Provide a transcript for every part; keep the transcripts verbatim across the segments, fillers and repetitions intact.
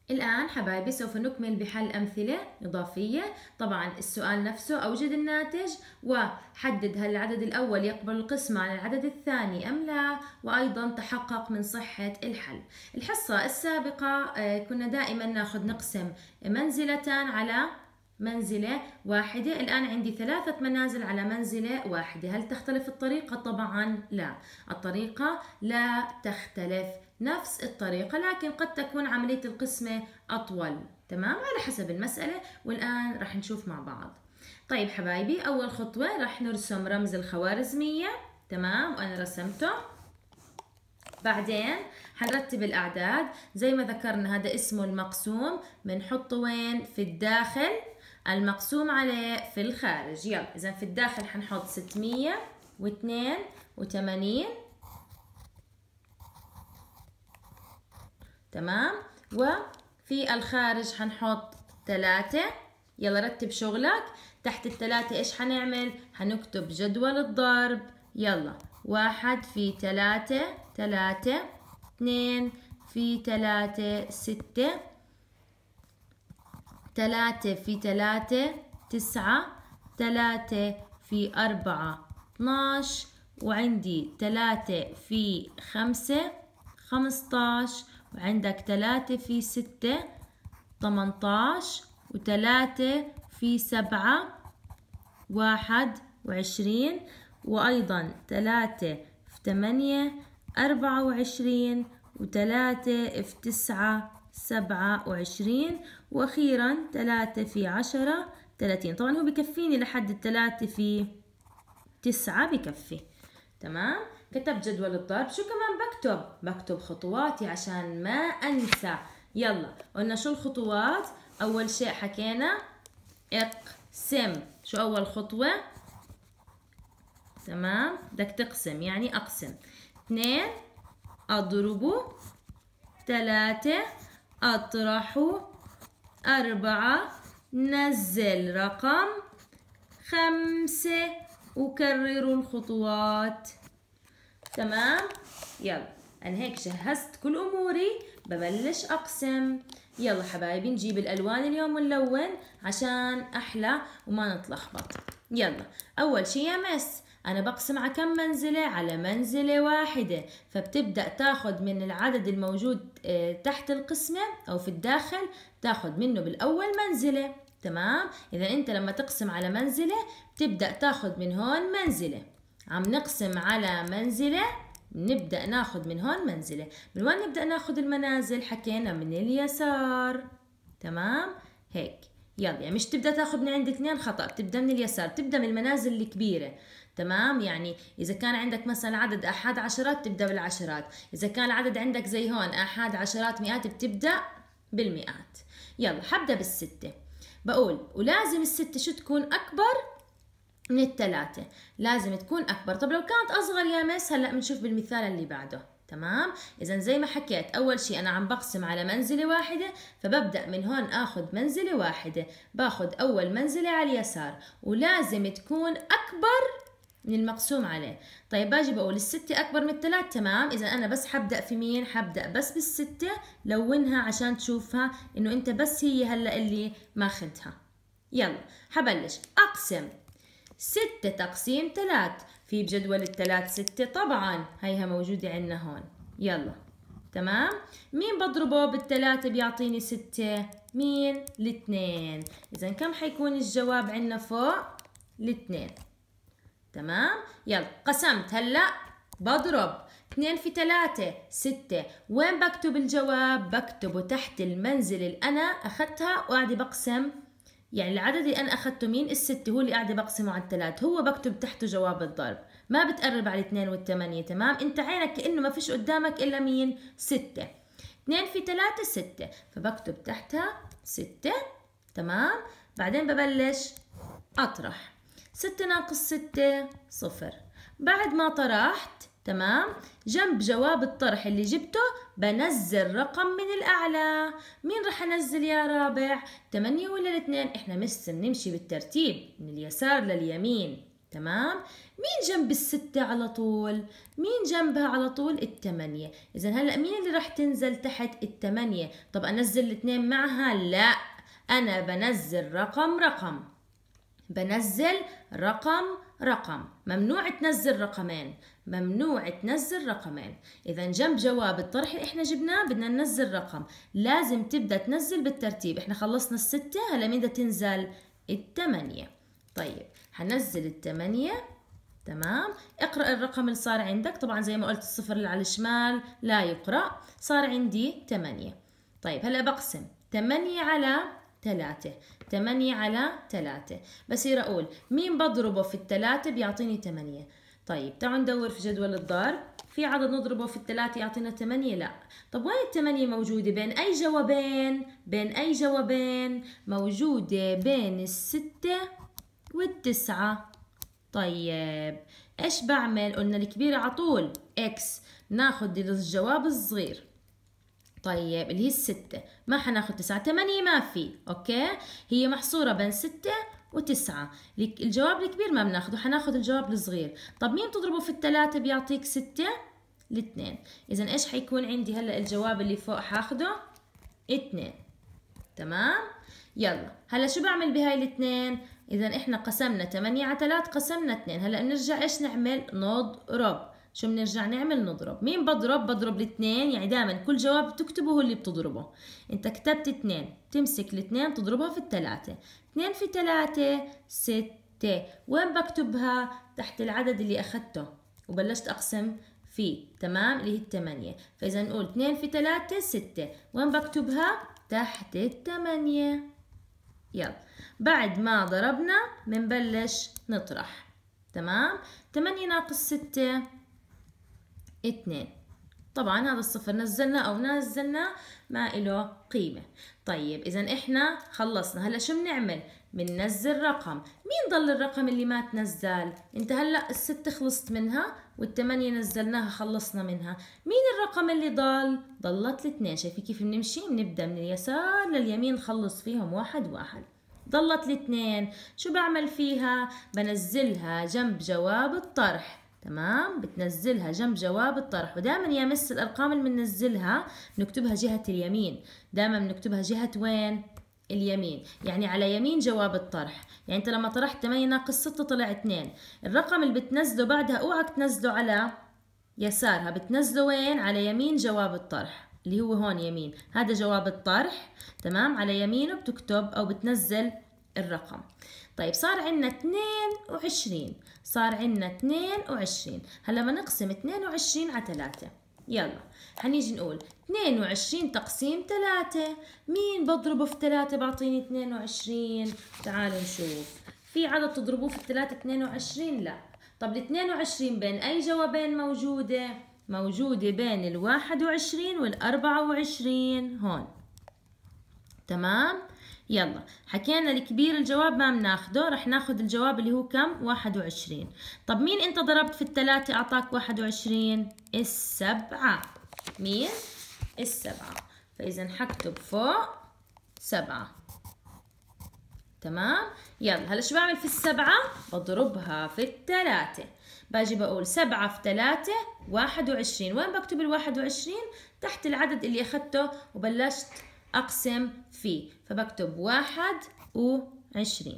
الآن حبايبي سوف نكمل بحل أمثلة إضافية. طبعا السؤال نفسه أوجد الناتج وحدد هل العدد الأول يقبل القسمة على العدد الثاني أم لا، وأيضا تحقق من صحة الحل. الحصة السابقة كنا دائما ناخذ نقسم منزلة على منزلة واحدة. الآن عندي ثلاثة منازل على منزلة واحدة. هل تختلف الطريقة؟ طبعا لا، الطريقة لا تختلف نفس الطريقة، لكن قد تكون عملية القسمة أطول، تمام، على حسب المسألة. والآن رح نشوف مع بعض. طيب حبايبي، أول خطوة رح نرسم رمز الخوارزمية، تمام، وأنا رسمته. بعدين حنرتب الأعداد زي ما ذكرنا، هذا اسمه المقسوم، بنحطه وين؟ في الداخل، المقسوم عليه في الخارج. يلا إذا في الداخل حنحط ستمية واثنين وثمانين، تمام، وفي الخارج حنحط ثلاثة. يلا رتب شغلك. تحت الثلاثة ايش حنعمل؟ حنكتب جدول الضرب. يلا واحد في ثلاثة ثلاثة، اثنين في ثلاثة ستة، ثلاثة في ثلاثة تسعة، ثلاثة في أربعة اثناش، وعندي ثلاثة في خمسة خمستاش، وعندك ثلاثة في ستة ثمنتاش، وثلاثة في سبعة واحد وعشرين، وأيضا ثلاثة في ثمانية أربعة وعشرين، وثلاثة في تسعة سبعة وعشرين، وأخيرا ثلاثة في عشرة ثلاثين. طبعا هو بكفيني لحد الثلاثة في تسعة بكفي، تمام. كتبت جدول الضرب. شو كمان بكتب؟ بكتب خطواتي عشان ما أنسى. يلا قلنا شو الخطوات؟ أول شيء حكينا اقسم. شو أول خطوة؟ تمام، بدك تقسم يعني أقسم. اثنين أضرب، ثلاثة أطرح، أربعة نزل رقم، خمسة وكرروا الخطوات، تمام. يلا أنا هيك جهزت كل أموري، ببلش أقسم. يلا حبايبي نجيب الألوان اليوم ونلون عشان أحلى وما نتلخبط. يلا أول شي يا مس، أنا بقسم على كم منزلة؟ على منزلة واحدة، فبتبدأ تاخد من العدد الموجود تحت القسمة أو في الداخل، تاخد منه بالأول منزلة، تمام. إذا أنت لما تقسم على منزلة بتبدأ تاخد من هون منزلة. عم نقسم على منزلة، نبدأ ناخد من هون منزلة. من وين نبدأ ناخد المنازل؟ حكينا من اليسار، تمام، هيك. يلا يعني مش تبدأ تاخد من عند اثنين، خطأ، بتبدأ من اليسار، تبدأ من المنازل الكبيرة، تمام. يعني إذا كان عندك مثلا عدد أحاد عشرات تبدأ بالعشرات، إذا كان العدد عندك زي هون أحاد عشرات مئات بتبدأ بالمئات. يلا حبدأ بالستة. بقول ولازم الستة شو تكون؟ أكبر من الثلاثة، لازم تكون أكبر. طب لو كانت أصغر يا مس؟ هلأ بنشوف بالمثال اللي بعده، تمام. إذا زي ما حكيت، أول شيء أنا عم بقسم على منزلة واحدة، فببدأ من هون آخذ منزلة واحدة، باخذ أول منزلة على اليسار، ولازم تكون أكبر من المقسوم عليه. طيب باجي بقول الستة أكبر من الثلاث، تمام. إذا أنا بس حبدأ في مين؟ حبدأ بس بالستة، لونها عشان تشوفها إنه أنت بس هي هلأ اللي ماخدها. يلا حبلش أقسم. ستة تقسيم ثلاث، في بجدول الثلاث ستة طبعا، هيها موجودة عندنا هون. يلا تمام. مين بضربه بالثلاثة بيعطيني ستة؟ مين؟ الاثنين. إذا كم حيكون الجواب عندنا فوق؟ الاثنين، تمام. يلا قسمت، هلا بضرب اثنين في ثلاثة ستة. وين بكتب الجواب؟ بكتبه تحت المنزل اللي أنا أخذتها وقاعدة بقسم، يعني العدد اللي أنا أخذته مين؟ الستة، هو اللي قاعدة بقسمه على الثلاث، هو بكتب تحته جواب الضرب، ما بتقرب على الاثنين والثمانية، تمام. أنت عينك كأنه ما فيش قدامك إلا مين؟ ستة. اثنين في ثلاثة ستة، فبكتب تحتها ستة، تمام. بعدين ببلش أطرح. ستة ناقص ستة صفر. بعد ما طرحت، تمام، جنب جواب الطرح اللي جبته بنزل رقم من الأعلى. مين رح أنزل يا رابع؟ ثمانية ولا الاثنين؟ إحنا بس بنمشي بالترتيب من اليسار لليمين، تمام. مين جنب الستة على طول؟ مين جنبها على طول؟ التمانية. إذا هلأ مين اللي راح تنزل تحت؟ التمانية. طب أنزل الاثنين معها؟ لا، أنا بنزل رقم رقم، بنزل رقم رقم. ممنوع تنزل رقمين، ممنوع تنزل رقمين. إذا جنب جواب الطرح اللي إحنا جبناه بدنا ننزل رقم، لازم تبدأ تنزل بالترتيب. إحنا خلصنا الستة، هلا مين بدها تنزل؟ التمانية. طيب حنزل التمانية. تمام. اقرأ الرقم اللي صار عندك. طبعا زي ما قلت الصفر اللي على الشمال لا يقرأ. صار عندي تمانية. طيب هلا بقسم تمانية على ثلاثة. تمانية على ثلاثة. بصير أقول مين بضربه في الثلاثة بيعطيني تمانية. طيب تعالوا ندور في جدول الضرب. في عدد نضربه في الثلاثة يعطينا تمانية؟ لا. طب وين التمانية موجودة؟ بين أي جوابين؟ بين أي جوابين؟ موجودة بين الستة والتسعة. طيب ايش بعمل؟ قلنا الكبيرة عطول اكس، ناخد الجواب الصغير. طيب اللي هي الستة، ما حناخد تسعة. تمانية ما في، اوكي، هي محصورة بين ستة وتسعة. الجواب الكبير ما بناخده، حناخد الجواب الصغير. طب مين تضربه في الثلاثة بيعطيك ستة؟ الاثنين. اذا ايش حيكون عندي هلا الجواب اللي فوق؟ حاخده اثنين. تمام. يلا هلا شو بعمل بهاي الاثنين؟ اذا احنا قسمنا تمانية على ثلاثة، قسمنا اثنين. هلا بنرجع ايش نعمل؟ نضرب. شو بنرجع نعمل؟ نضرب. مين بضرب؟ بضرب الاثنين. يعني دائما كل جواب بتكتبه هو اللي بتضربه. انت كتبت اثنين، تمسك الاثنين تضربها في الثلاثة. اثنين في ثلاثة ستة. وين بكتبها؟ تحت العدد اللي اخذته وبلشت اقسم فيه. تمام، اللي هي الثمانية. فاذا نقول اثنين في ثلاثة ستة. وين بكتبها؟ تحت الثمانية. يلا بعد ما ضربنا بنبلش نطرح. تمام. ثمانية ناقص ستة اثنين. طبعا هذا الصفر نزلنا او نزلنا ما له قيمة. طيب اذا احنا خلصنا. هلا شو بنعمل؟ بننزل رقم. مين ضل الرقم اللي ما تنزل؟ انت هلا الستة خلصت منها والثمانية نزلناها خلصنا منها. مين الرقم اللي ضل؟ ضلت الاثنين. شايفين كيف بنمشي؟ بنبدا من اليسار لليمين نخلص فيهم واحد واحد. ضلت الاثنين. شو بعمل فيها؟ بنزلها جنب جواب الطرح. تمام، بتنزلها جنب جواب الطرح. ودائما يا مس الارقام اللي بننزلها بنكتبها جهة اليمين. دائما بنكتبها جهة وين؟ اليمين. يعني على يمين جواب الطرح. يعني انت لما طرحت ثمانية ناقص ستة طلع اثنين. الرقم اللي بتنزله بعدها اوعك تنزله على يسارها، بتنزله وين؟ على يمين جواب الطرح اللي هو هون يمين. هذا جواب الطرح. تمام، على يمينه بتكتب او بتنزل الرقم. طيب صار عندنا اثنين وعشرين. صار عندنا اثنين وعشرين. هلا ما نقسم اثنين وعشرين على ثلاثة. يلا حنيجي نقول اثنين وعشرين تقسيم ثلاثة. مين بضربه في ثلاثة بعطيني اثنين وعشرين؟ تعالوا نشوف. في عدد تضربوه في الثلاثة اثنين وعشرين؟ لا. طب ال اثنين وعشرين بين أي جوابين موجودة؟ موجودة بين ال واحد وعشرين وال أربعة وعشرين هون. تمام؟ يلا حكينا الكبير الجواب ما بناخده، رح ناخد الجواب اللي هو كم؟ واحد وعشرين. طب مين انت ضربت في الثلاثة اعطاك واحد وعشرين؟ السبعة. مين؟ السبعة. فإذا حكتب فوق سبعة. تمام؟ يلا هلا شو بعمل في السبعة؟ بضربها في الثلاثة. باجي بقول سبعة في ثلاثة واحد وعشرين. وين بكتب الواحد وعشرين؟ تحت العدد اللي أخذته وبلشت أقسم فيه. فبكتب واحد وعشرين.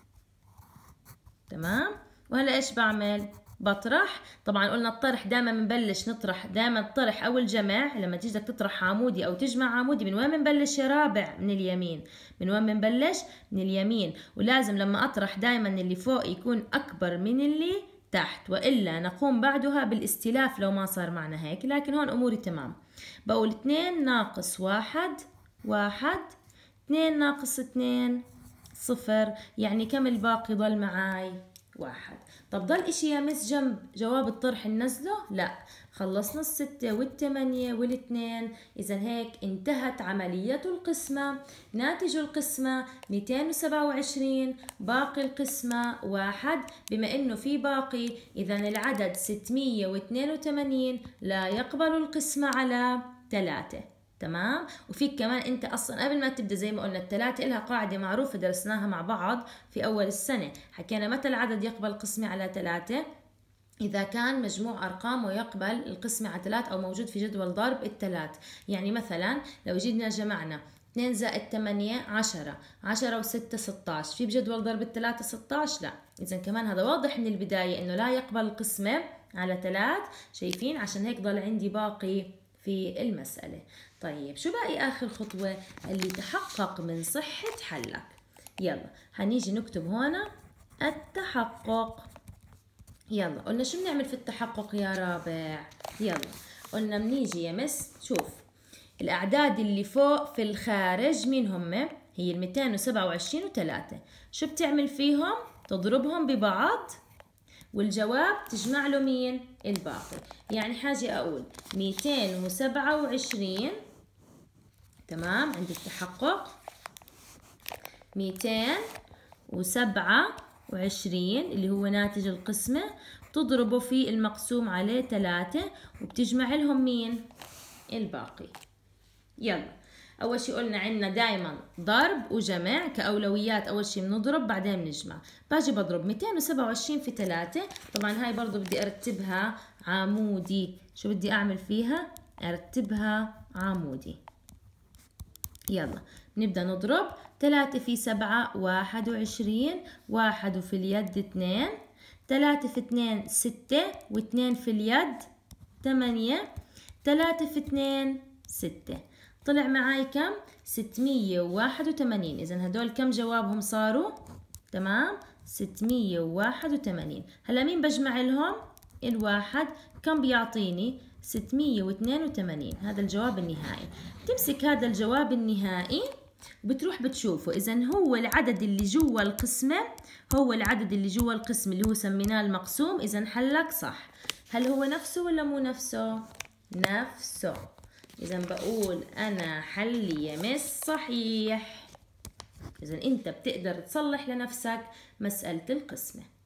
تمام؟ وهلا إيش بعمل؟ بطرح. طبعا قلنا الطرح دائما بنبلش نطرح دائما الطرح او الجمع. لما تيجي بدك تطرح عمودي او تجمع عمودي من وين بنبلش يا رابع؟ من اليمين. من وين بنبلش؟ من اليمين. ولازم لما اطرح دائما اللي فوق يكون اكبر من اللي تحت، والا نقوم بعدها بالاستلاف لو ما صار معنا هيك. لكن هون اموري تمام. بقول اثنين ناقص واحد واحد. اثنين ناقص اثنين صفر. يعني كم الباقي ضل معاي؟ واحد. طب ضل اشي يا مس جنب جواب الطرح ننزله؟ لا، خلصنا الستة والثمانية والاثنين. اذا هيك انتهت عملية القسمة. ناتج القسمة مئتين وسبعة وعشرين، باقي القسمة واحد. بما انه في باقي اذا العدد ستمية واثنين وثمانين لا يقبل القسمة على ثلاثة. تمام. وفيك كمان انت اصلا قبل ما تبدا زي ما قلنا الثلاثه لها قاعده معروفه درسناها مع بعض في اول السنه، حكينا متى العدد يقبل قسمه على ثلاثه؟ إذا كان مجموع أرقامه يقبل القسمة على ثلاث أو موجود في جدول ضرب الثلاث. يعني مثلا لو جينا جمعنا اثنين زائد ثمانية عشرة، عشرة وستة ستاش، في بجدول ضرب الثلاثة ستاش؟ لا. إذا كمان هذا واضح من البداية إنه لا يقبل القسمة على ثلاث، شايفين؟ عشان هيك ضل عندي باقي في المسألة. طيب شو باقي آخر خطوة؟ اللي تحقق من صحة حلك. يلا هنيجي نكتب هنا التحقق. يلا قلنا شو بنعمل في التحقق يا رابع؟ يلا قلنا بنيجي يا مس، شوف الأعداد اللي فوق في الخارج مين هم؟ هي ال مئتين وسبعة وعشرين وثلاثة. شو بتعمل فيهم؟ تضربهم ببعض والجواب تجمع له مين؟ الباقي. يعني حاجة أقول مئتين وسبعة وعشرين، تمام، عند التحقق مئتين وسبعة وعشرين اللي هو ناتج القسمة، تضربه في المقسوم عليه ثلاثة وبتجمع لهم مين؟ الباقي. يلا أول شي قلنا عنا دايما ضرب وجمع كأولويات، أول شي بنضرب بعدين بنجمع. باجي بضرب مئتين وسبعة وعشرين في ثلاثة، طبعا هاي برضو بدي أرتبها عمودي. شو بدي أعمل فيها؟ أرتبها عمودي. يلا نبدأ نضرب. ثلاثة في سبعة واحد وعشرين، واحد وفي اليد اثنين، ثلاثة في اثنين ستة، واثنين في اليد ثمانية، ثلاثة في اثنين ستة، طلع معاي كم؟ ستمية وواحد وثمانين. إذا هدول كم جوابهم صاروا؟ تمام، ستمية وواحد وثمانين. هلا مين بجمع لهم؟ الواحد، كم بيعطيني؟ ستمية واثنين وثمانين. هذا الجواب النهائي. تمسك هذا الجواب النهائي وبتروح بتشوفه إذا هو العدد اللي جوا القسمة، هو العدد اللي جوا القسم اللي هو سميناه المقسوم، إذا حلك صح. هل هو نفسه ولا مو نفسه؟ نفسه. إذا بقول أنا حلي يا مس صحيح. إذا أنت بتقدر تصلح لنفسك مسألة القسمة.